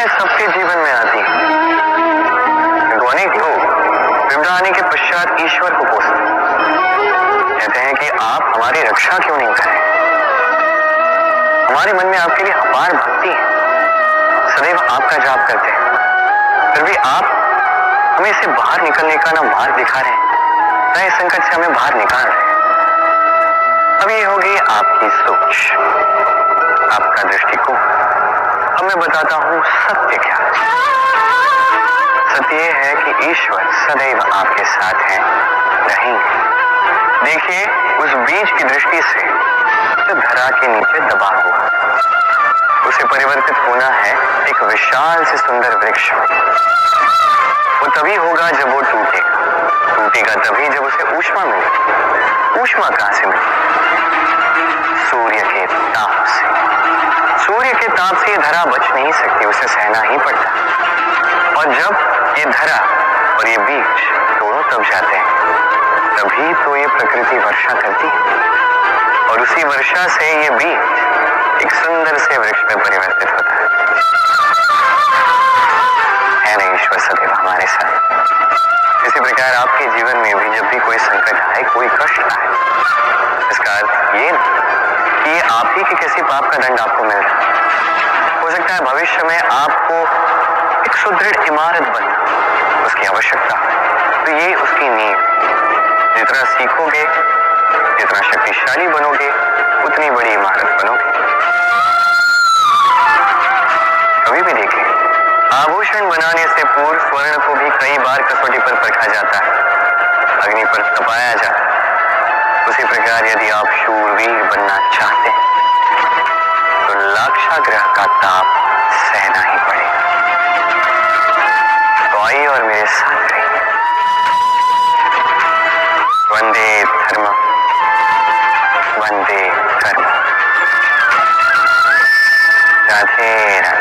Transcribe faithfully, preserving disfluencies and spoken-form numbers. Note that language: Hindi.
विपदाएं सबके जीवन में आती हैं, किंतु अनेक लोग विपदा आने के पश्चात ईश्वर को कोसते कहते हैं कि आप हमारी रक्षा क्यों नहीं करें। हमारे मन में आपके लिए अपार भक्ति है, सदैव आपका जाप करते हैं, फिर भी आप हमें इससे बाहर निकलने का ना मार्ग दिखा रहे हैं, ना इस संकट से हमें बाहर निकाल रहे हैं। अब ये होगी आपकी सोच, आपका दृष्टिकोण। अब मैं बताता हूं सत्य क्या है। सत्य यह है कि ईश्वर सदैव आपके साथ हैं, रहेंगे। देखिए उस बीज की दृष्टि से जो धरा के नीचे दबा हुआ, उसे परिवर्तित होना है एक विशाल से सुंदर वृक्ष। वो तभी होगा जब वो टूटेगा, टूटेगा तभी जब उसे ऊष्मा मिलेगी। ऊष्मा कहां से मिलेगी? सूर्य के ताप से। सूर्य के ताप से ये धरा बच नहीं सकती, उसे सहना ही पड़ता है। और जब ये धरा और ये बीज दोनों तब जाते हैं, तभी तो ये प्रकृति वर्षा करती है, और उसी वर्षा से ये बीज एक सुंदर से वृक्ष में परिवर्तित होता है। है ना ईश्वर सदैव हमारे साथ। इसी प्रकार आपके जीवन में भी जब भी कोई संकट आए, कोई कष्ट आए, इसका अर्थ ये नहीं कि ये आप ही के किसी पाप का दंड आपको मिल रहा है। हो सकता है भविष्य में आपको एक सुदृढ़ इमारत बनना उसकी आवश्यकता है, तो ये उसकी नींव। जितना सीखोगे, जितना शक्तिशाली बनोगे, उतनी बड़ी इमारत बनोगे। कभी भी देखें, आभूषण बनाने से पूर्व स्वर्ण को भी कई बार कसौटी पर परखा जाता है, अग्नि पर तपाया जाता है। उसी प्रकार यदि आप शूरवीर बनना चाहते हैं तो लाक्षागृह का ताप सहना ही पड़ेगा। तो आइए और मेरे साथ रहिए। वंदे धर्म, वंदे कर्म। राधे राधे।